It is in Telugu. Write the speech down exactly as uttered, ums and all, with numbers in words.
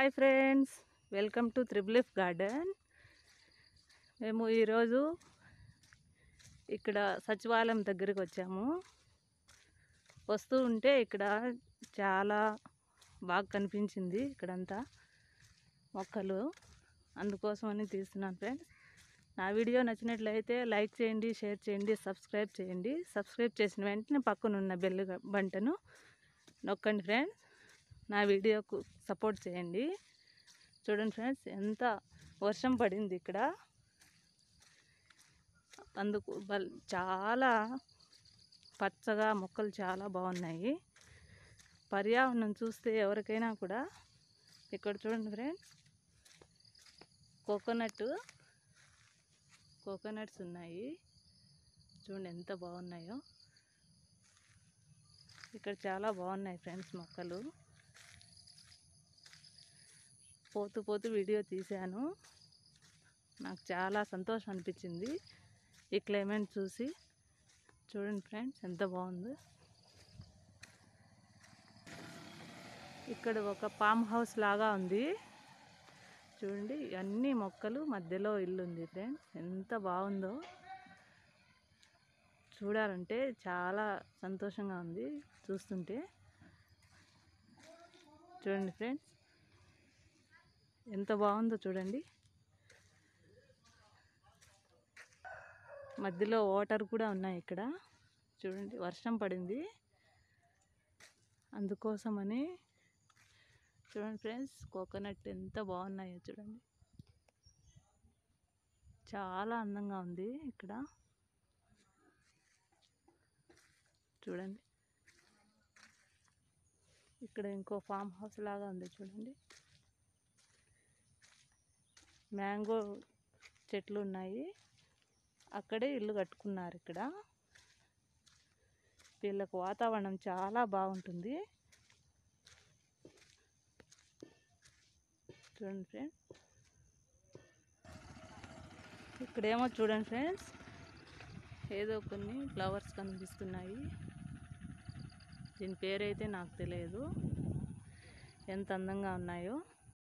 Hi friends, welcome to triple F garden. మేము ఈరోజు ఇక్కడ సచివాలయం దగ్గరికి వచ్చాము. వస్తూ ఉంటే ఇక్కడ చాలా బాగా కనిపించింది ఇక్కడంతా మొక్కలు, అందుకోసమని తీస్తున్నాను ఫ్రెండ్స్. నా వీడియో నచ్చినట్లయితే లైక్ చేయండి, షేర్ చేయండి, సబ్స్క్రైబ్ చేయండి. సబ్స్క్రైబ్ చేసిన వెంటనే పక్కనున్న బెల్ బంటను నొక్కండి ఫ్రెండ్స్. నా వీడియోకు సపోర్ట్ చేయండి. చూడండి ఫ్రెండ్స్, ఎంత వర్షం పడింది ఇక్కడ, అందుకు చాలా పచ్చగా మొక్కలు చాలా బాగున్నాయి. పర్యావరణం చూస్తే ఎవరికైనా కూడా, ఇక్కడ చూడండి ఫ్రెండ్స్, కోకోనట్ కోకోనట్స్ ఉన్నాయి. చూడండి ఎంత బాగున్నాయో. ఇక్కడ చాలా బాగున్నాయి ఫ్రెండ్స్ మొక్కలు. పోతూ పోతూ వీడియో తీశాను. నాకు చాలా సంతోషం అనిపించింది ఈ క్లైమేట్ చూసి. చూడండి ఫ్రెండ్స్ ఎంత బాగుందో. ఇక్కడ ఒక ఫామ్ హౌస్ లాగా ఉంది. చూడండి, అన్ని మొక్కలు మధ్యలో ఇల్లు ఉంది ఫ్రెండ్స్. ఎంత బాగుందో చూడాలంటే చాలా సంతోషంగా ఉంది చూస్తుంటే. చూడండి ఫ్రెండ్స్ ఎంత బాగుందో చూడండి. మధ్యలో వాటర్ కూడా ఉన్నాయి ఇక్కడ. చూడండి, వర్షం పడింది అందుకోసమని. చూడండి ఫ్రెండ్స్, కోకోనట్ ఎంత బాగున్నాయో చూడండి. చాలా అందంగా ఉంది ఇక్కడ. చూడండి, ఇక్కడ ఇంకో ఫామ్ హౌస్ లాగా ఉంది చూడండి. మ్యాంగో చెట్లు ఉన్నాయి, అక్కడే ఇల్లు కట్టుకున్నారు. ఇక్కడ వీళ్ళకు వాతావరణం చాలా బాగుంటుంది. చూడండి ఫ్రెండ్స్, ఇక్కడేమో చూడండి ఫ్రెండ్స్, ఏదో కొన్ని ఫ్లవర్స్ కనిపిస్తున్నాయి. దీని పేరైతే నాకు తెలియదు. ఎంత అందంగా ఉన్నాయో.